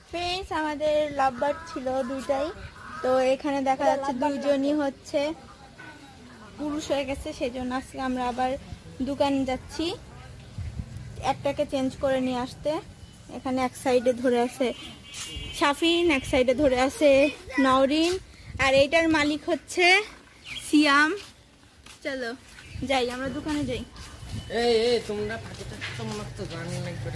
Friends আমাদের love bird ছিল দুইটাই, তো এখানে দেখা যাচ্ছে দুইজনই হচ্ছে পুরুষ হয়ে গেছে, সেজন্য আজকে আমরা আবার দোকানে যাচ্ছি একটাকে চেঞ্জ করে নিয়ে আসতে। এখানে এক সাইডে ধরে আছে শাফিন, এক সাইডে ধরে আছে নওরিন, আর এইটার মালিক হচ্ছে সিয়াম। চলো যাই, আমরা দোকানে যাই। তোমরা তো জানি না করে।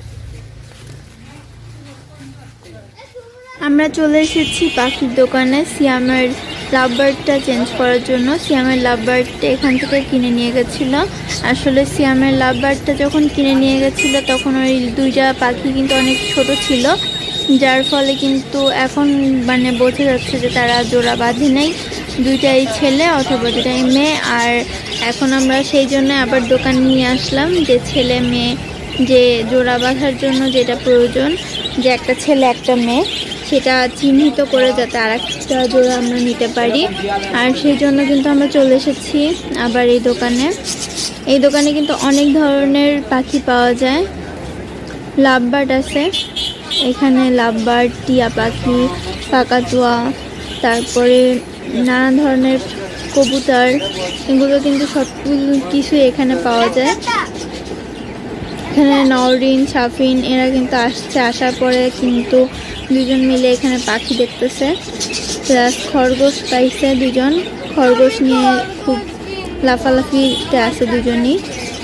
আমরা চলে এসেছি পাখির দোকানে সিয়ামের লাভ বার্ডটা চেঞ্জ করার জন্য। সিয়ামের লাভ বার্ডটা এখান থেকে কিনে নিয়ে গেছিলো। আসলে সিয়ামের লাভ বার্ডটা যখন কিনে নিয়ে গেছিলো তখন ওই দুইটা পাখি কিন্তু অনেক ছোট ছিল, যার ফলে কিন্তু এখন মানে বোঝা যাচ্ছে যে তারা জোড়া বাঁধে নেই, দুইটাই ছেলে অথবা দুটাই মেয়ে। আর এখন আমরা সেই জন্য আবার দোকান নিয়ে আসলাম যে ছেলে মেয়ে যে জোড়া বাঁধার জন্য যেটা প্রয়োজন, যে একটা ছেলে একটা মেয়ে, সেটা চিহ্নিত করে যাতে আর একটা জোড়া আমরা নিতে পারি। আর সেই জন্য কিন্তু আমরা চলে এসেছি আবার এই দোকানে। এই দোকানে কিন্তু অনেক ধরনের পাখি পাওয়া যায়। লাভ বার্ড আছে এখানে, লাভ বার্ড, টিয়া পাখি, কাকাতুয়া, তারপরে নানা ধরনের কবুতর, এগুলো কিন্তু সব কিছু এখানে পাওয়া যায়। এখানে নওরিন, শাফিন এরা কিন্তু আসছে, আসার পরে কিন্তু দুজন মিলে এখানে পাখি দেখতেছে। প্লাস খরগোশ পাইছে, দুজন খরগোশ নিয়ে খুব লাফালাফিতে আছে দুজনই।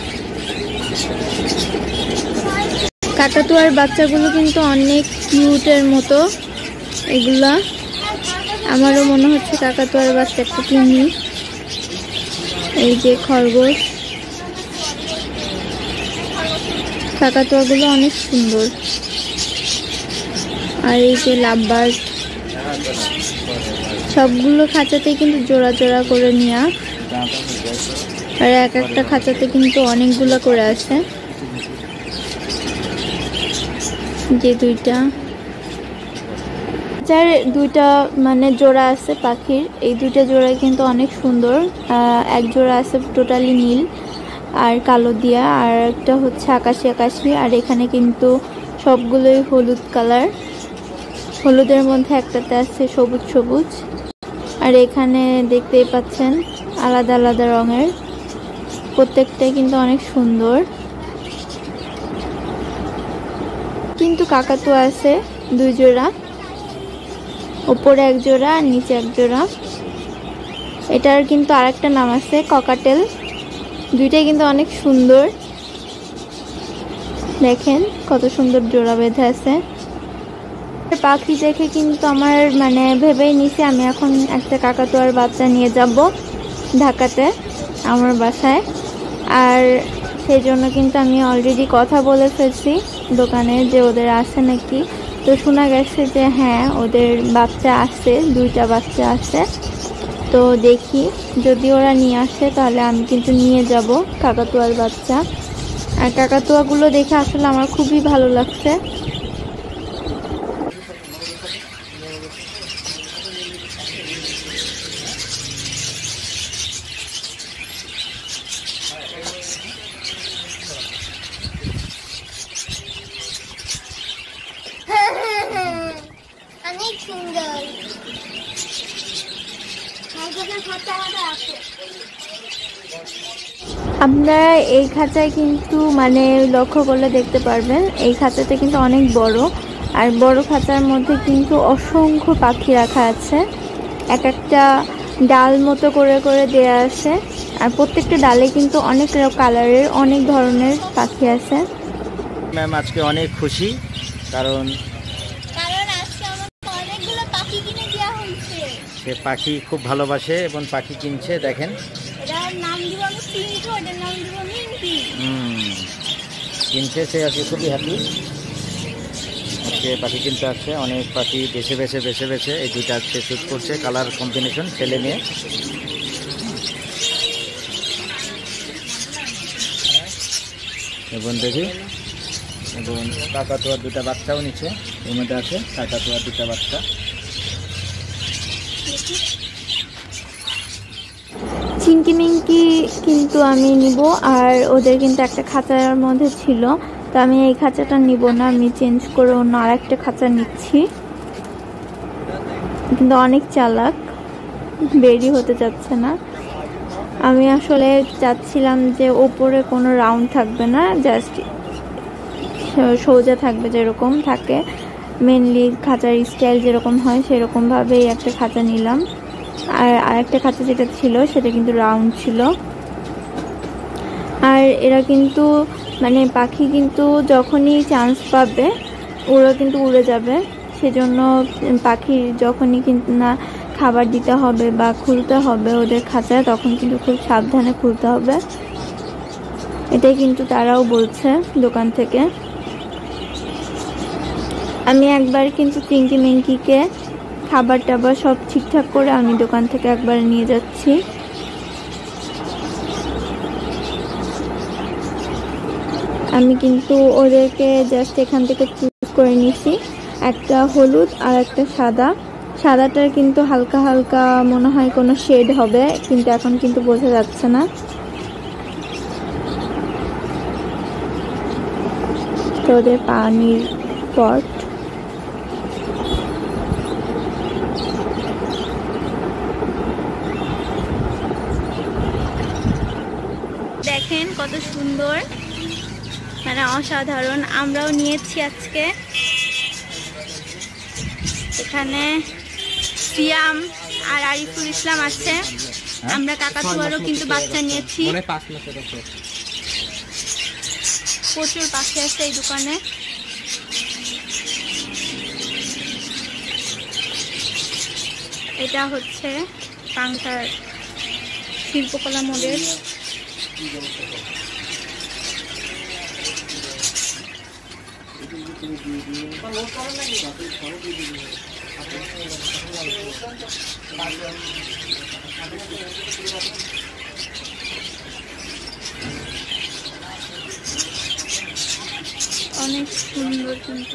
কাকাতুয়ার বাচ্চাগুলো কিন্তু অনেক কিউটের মতো, এগুলা আমারও মনে হচ্ছে কাকাতুয়ার বাচ্চা একটা কিনি। এই যে খরগোশ, কাকাতুয়াগুলো অনেক সুন্দর। আর এই যে লাভ বার্ড, সবগুলো খাঁচাতে কিন্তু জোড়া জোড়া করে নেওয়া, আর এক একটা খাঁচাতে কিন্তু অনেকগুলো করে আছে। যে দুইটা দুইটা মানে জোড়া আছে পাখির, এই দুইটা জোড়া কিন্তু অনেক সুন্দর। এক জোড়া আছে টোটালি নীল আর কালো দিয়া, আর একটা হচ্ছে আকাশি আকাশি। আর এখানে কিন্তু সবগুলোই হলুদ কালার, হলুদের মধ্যে একটাতে আছে সবুজ সবুজ। আর এখানে দেখতেই পাচ্ছেন আলাদা আলাদা রঙের, প্রত্যেকটাই কিন্তু অনেক সুন্দর। কিন্তু কাকাতুয়া আছে দুই জোড়া, উপরে এক জোড়া আর নিচে এক জোড়া। এটার কিন্তু আরেকটা নাম আছে ককাটেল। দুইটাই কিন্তু অনেক সুন্দর, দেখেন কত সুন্দর জোড়া বেঁধে আছে। পাখি দেখে কিন্তু আমার মানে ভেবেই নিছি আমি এখন একটা কাকাতুয়ার বাচ্চা নিয়ে যাব ঢাকাতে আমার বাসায়। আর সেই জন্য কিন্তু আমি অলরেডি কথা বলে ফেলছি দোকানে যে ওদের আছে নাকি। তো শোনা গেছে যে হ্যাঁ ওদের বাচ্চা আছে, দুইটা বাচ্চা আছে। তো দেখি যদি ওরা নিয়ে আসে তাহলে আমি কিন্তু নিয়ে যাব কাকাতুয়ার বাচ্চা। আর কাকাতুয়াগুলো দেখে আসলে আমার খুবই ভালো লাগছে। অনেক সুন্দর। আপনারা এই খাঁচায় কিন্তু মানে লক্ষ্য করলে দেখতে পারবেন এই খাঁচাতে কিন্তু অনেক বড়, আর বড় খাঁচার মধ্যে কিন্তু অসংখ্য পাখি রাখা আছে। এক একটা ডাল মতো করে করে দেয়া আছে, আর প্রত্যেকটা ডালে কিন্তু অনেক কালারের অনেক ধরনের পাখি আছে। ম্যাম আজকে অনেক খুশি, কারণ আজকে আমাকে অনেকগুলো পাখি কিনে দেওয়া হয়েছে। সে পাখি খুব ভালোবাসে এবং পাখি কিনছে। দেখেন এটার নাম দিব আমি পিঙ্কু, এটার নাম দিব মিঙ্কি। কিনছে, সে আজকে খুবই হ্যাপি। আজকে পাখি কিনতে আসছে, অনেক পাখি বেছে বেছে বেছে বেছে এই দুইটা আজকে শ্যুট করছে, কালার কম্বিনেশন ছেলে মেয়ে। এবং দেখি, এবং কাকাতুয়ার দুটা বাচ্চাও নিচ্ছে, এর মধ্যে আছে কাকাতুয়ার দুটা বাচ্চা। চিংকি মিঙ্কি কিন্তু আমি নিব, আর ওদের কিন্তু একটা খাঁচার মধ্যে ছিল তো আমি এই খাঁচাটা নিব না, আমি চেঞ্জ করে অন্য আরেকটা খাঁচা নিচ্ছি। কিন্তু অনেক চালাক, বেরি হতে চাচ্ছে না। আমি আসলে চাচ্ছিলাম যে ওপরে কোনো রাউন্ড থাকবে না, জাস্ট সোজা থাকবে, যেরকম থাকে মেনলি খাঁচার স্টাইল যেরকম হয় সেরকমভাবেই একটা খাঁচা নিলাম। আর আরেকটা খাঁচা যেটা ছিল সেটা কিন্তু রাউন্ড ছিল। আর এরা কিন্তু মানে পাখি কিন্তু যখনই চান্স পাবে ওরা কিন্তু উড়ে যাবে, সেজন্য পাখির যখনই কিন্তু না খাবার দিতে হবে বা খুলতে হবে ওদের খাঁচায়, তখন কিন্তু খুব সাবধানে খুলতে হবে। এটাই কিন্তু তারাও বলছে দোকান থেকে। আমি একবার কিন্তু চিংকি মিঙ্কিকে খাবার টাবার সব ঠিকঠাক করে আমি দোকান থেকে একবার নিয়ে যাচ্ছি। আমি কিন্তু ওদেরকে জাস্ট এখান থেকে চুজ করে নিছি, একটা হলুদ আর একটা সাদা। সাদাটার কিন্তু হালকা হালকা মনে হয় কোনো শেড হবে, কিন্তু এখন কিন্তু বোঝা যাচ্ছে না। তো ওদের পানির পট, দেখেন কত সুন্দর, মানে অসাধারণ। আমরাও নিয়েছি আজকে। এখানে সিয়াম আর আরিফুল ইসলাম আছে। আমরা কাকাতুয়ারও কিন্তু বাচ্চা নিয়েছি। প্রচুর পাখি আছে এই দোকানে। এটা হচ্ছে পাংখার শিল্পকলা মডেল। অনেক সুন্দর কিন্তু।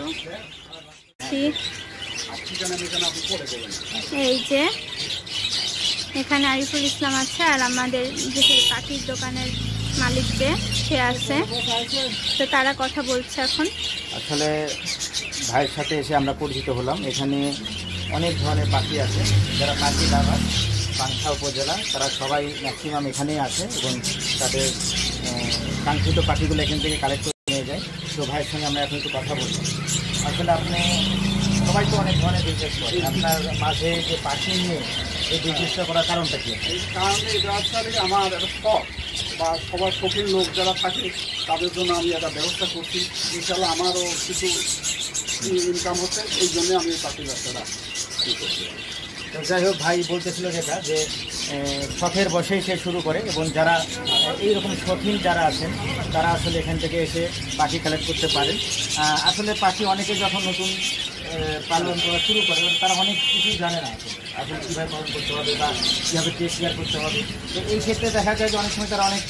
এই যে এখানে আরিফুল ইসলাম আছে, আর আমাদের যে পাখির দোকানের মালিক যে সে আছে, তো তারা কথা বলছে এখন। আসলে ভাইয়ের সাথে এসে আমরা পরিচিত হলাম। এখানে অনেক ধরনের পাখি আছে, যারা পাখি লাভার পাংখা উপজেলা তারা সবাই ম্যাক্সিমাম এখানেই আছে এবং তাদের কাঙ্ক্ষিত পাখিগুলো এখান থেকে কালেক্ট করে নিয়ে যায়। তো ভাইয়ের সঙ্গে আমরা এখন একটু কথা বলবো। আসলে আপনি সবাই তো অনেক ধরনের বিজনেস করেন, আপনার মাঝে যে পাখি নিয়ে এই বিজনেসটা করার কারণটা কি? এই কারণে এটা আসলে আমার একটা শখ বা সবার শৌখিন লোক যারা থাকে তাদের জন্য আমি একটা ব্যবস্থা করছি। ইনশাল্লাহ আমারও কিছু ইনকাম হচ্ছে, এই জন্যে আমি পাখি ব্যবসাটা করছি। তো যাই হোক, ভাই বলতেছিল যেটা যে শখের বসেই সে শুরু করে, এবং যারা এইরকম শৌখিন যারা আছেন তারা আসলে এখান থেকে এসে পাখি কালেক্ট করতে পারেন। আসলে পাখি অনেকে যখন নতুন পালন করা শুরু করে তারা অনেক কিছুই জানে না আসলে কীভাবে পালন করতে হবে বা কীভাবে টেক কেয়ার করতে হবে। তো এই ক্ষেত্রে দেখা যায় যে অনেক সময় তারা অনেক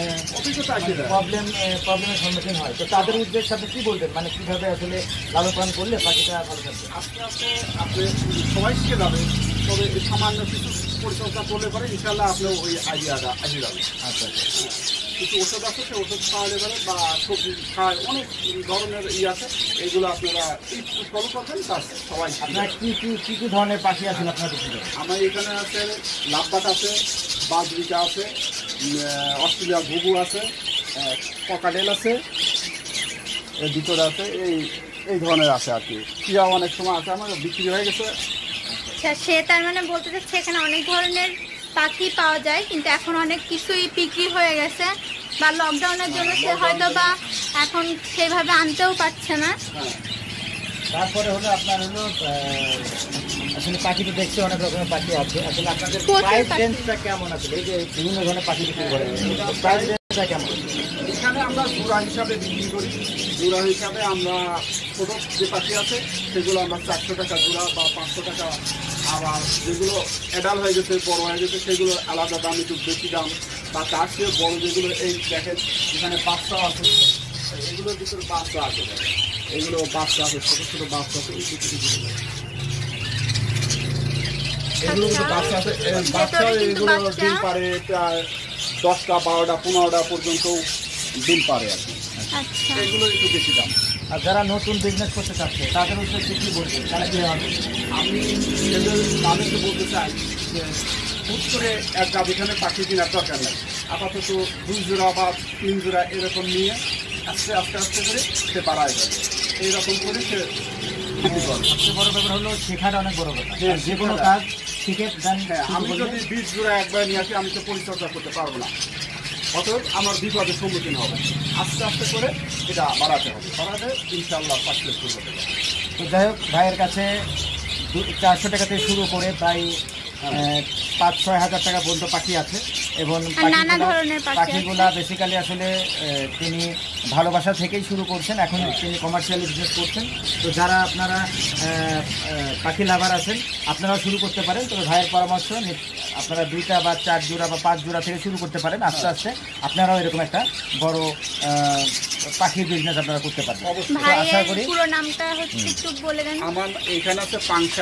প্রবলেমের সম্মুখীন হয়। তো তাদের উদ্দেশ্যে আপনি কী বলবেন, মানে কীভাবে আসলে লালন পালন করলে পাখিটা ভালো থাকবে? আস্তে আস্তে আপনি সবাই শিখে যাবে, তবে সামান্য কিছু পরিচর্যা করলে পরে ইনশাল্লাহ আপনার ওই আইডিয়াটা আসে যাবে। আচ্ছা আচ্ছা, কিছু ওষুধ আছে, সে ওষুধ খাওয়ালে পারে বা সবজি খাওয়ার অনেক ধরনের আছে, এইগুলো আপনারা একটু ফলো করবেন, তার সবাই। আপনার কী কী কী কী ধরনের পাখি আছেন আপনার দিকে? আমার এখানে আছে লাভবাট আছে, বাজরিকা আছে, অস্ট্রেলিয়া ঘুঘু আছে, ককাটেল আছে, এর ভিতরে আছে এই ধরনের আছে আর কি। টিয়া অনেক সময় আছে, আমার বিক্রি হয়ে গেছে। আচ্ছা, সে তার মানে বলতে চাচ্ছে এখানে অনেক ধরনের পাখি পাওয়া যায়, কিন্তু এখন অনেক কিছুই বিক্রি হয়ে গেছে, বা লকডাউনের জন্য সে হয়তো বা এখন সেভাবে আনতেও পারছে না। তারপরে হলো আপনার হলো আসলে পাখি তো দেখছি অনেক রকমের পাখি আছে, আসলে আপনাদের প্রচুর প্রাইস পাখি। রেঞ্জটা কেমন আছে? এই যে বিভিন্ন ধরনের পাখি বিক্রি করে, প্রাইস রেঞ্জটা কেমন? এখানে আমরা জোড়া হিসাবে বিক্রি করি। জোড়া হিসাবে আমরা ছোটো যে পাখি আছে সেগুলো আমরা 400 টাকা জোড়া বা 500 টাকা। আবার যেগুলো অ্যাডাল্ট হয়ে গেছে, বড় হয়ে গেছে, সেগুলো আলাদা দাম, একটু বেশি দাম। বা তার চেয়ে বড় যেগুলো, এই দেখেন এখানে বাচ্চা আছে, এগুলোর ভিতরে বাচ্চা আছে, এগুলো বাচ্চা আছে, ছোটো ছোটো বাচ্চা আছে, এই কিছু এগুলো কিন্তু বাচ্চা আছে। বাচ্চা এগুলো ডিম পারে প্রায় 10টা 12টা 15টা পর্যন্ত ডিম পারে আর কি। আচ্ছা, এগুলো একটু বেশি দাম। আর যারা নতুন বিজনেস করতে চাচ্ছে তাদের উদ্দেশ্যে কি বলবেন, তারা কি হবে? আমি তাদেরকে বলতে চাই যে হুট করে এক গাভিখানে পাখি কেনার দরকার নেই। আপাতত 2 জোড়া বা 3 জোড়া এরকম নিয়ে আস্তে আস্তে আস্তে করে সে বাড়ায় যাবে। এইরকম করে সে বিক্রি করবে। সবচেয়ে বড় ব্যাপার হলো শেখাটা অনেক বড় ব্যাপার। হ্যাঁ, যে কোনো শেখাটা। কাজ শিখে দেন। হ্যাঁ, আমি যদি 20 জোড়া একবার নিয়ে আসি আমি তো পরিচর্যা করতে পারবো না, অতএব আমার বিপদের সম্মুখীন হবে। আস্তে আস্তে করে এটা বাড়াতে হবে, বাড়াতে ইনশাআল্লাহ সাকসেসফুল হতে পারে। তো যাই হোক, ভাইয়ের কাছে 400 টাকা থেকে শুরু করে প্রায় 5-6 হাজার টাকা পর্যন্ত পাখি আছে এবং আর নানা ধরনের পাখি আছে। পাখিগুলা বেসিক্যালি আসলে তিনি ভালোবাসা থেকেই শুরু করছেন, এখন তিনি কমার্শিয়ালি বিজনেস করছেন। তো যারা আপনারা পাখি লাভার আছেন আপনারাও শুরু করতে পারেন। তবে ভাইয়ের পরামর্শ আপনারা 2টা বা 4 জোড়া বা 5 জোড়া থেকে শুরু করতে পারেন। আস্তে আস্তে আপনারাও এরকম একটা বড় পাখির বিজনেস আপনারা করতে পারবেন। অবশ্যই। তো আশা ভাইয়ের করি পুরো নামটা হচ্ছে একটু বলে দেন। আমার এইখানে আছে পাংশা,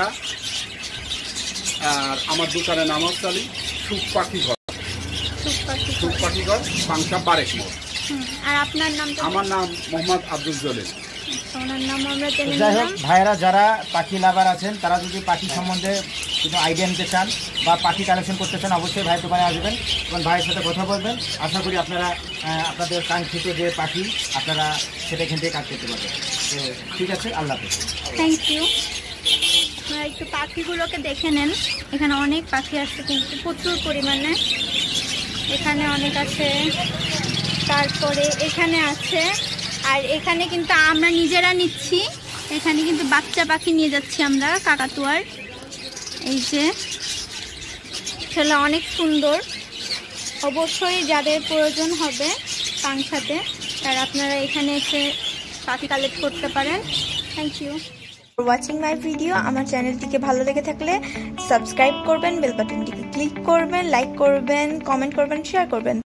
আর আমার দোকানের নাম হচ্ছে সুখ পাখি ঘর, সুখ পাখি ঘর, পাংশা বারেক মোড়। আর আপনার নামটা? আমার নাম মোহাম্মদ আব্দুল জলিল। ওনার নাম আমরা জেনে যাই হোক, নিলাম। ভাইয়েরা যারা পাখি লাভার আছেন তারা যদি পাখি সম্বন্ধে কোনো আইডিয়া নিতে চান বা পাখি কালেকশন করতে চান অবশ্যই ভাইয়ের দোকানে আসবেন এবং ভাইয়ের সাথে কথা বলবেন। আশা করি আপনারা আপনাদের কাঙ্ক্ষিত যে পাখি আপনারা সেটা এখান থেকে কাজ করতে পারবেন। তো ঠিক আছে, আল্লাহ হাফেজ। Thank you. আপনারা একটু পাখিগুলোকে দেখে নেন, এখানে অনেক পাখি আছে কিন্তু প্রচুর পরিমাণে। এখানে অনেক আছে, তারপরে এখানে আছে, আর এখানে কিন্তু আমরা নিজেরা নিচ্ছি। এখানে কিন্তু বাচ্চা পাখি নিয়ে যাচ্ছি আমরা, কাকাতুয়ার। এই যে আসলে অনেক সুন্দর। অবশ্যই যাদের প্রয়োজন হবে পাংশাতে তারা আপনারা এখানে এসে পাখি কালেক্ট করতে পারেন। Thank you for watching my video. আমার চ্যানেলটিকে ভালো লেগে থাকলে সাবস্ক্রাইব করবেন, বেল বাটনটিকে ক্লিক করবেন, লাইক করবেন, কমেন্ট করবেন, শেয়ার করবেন।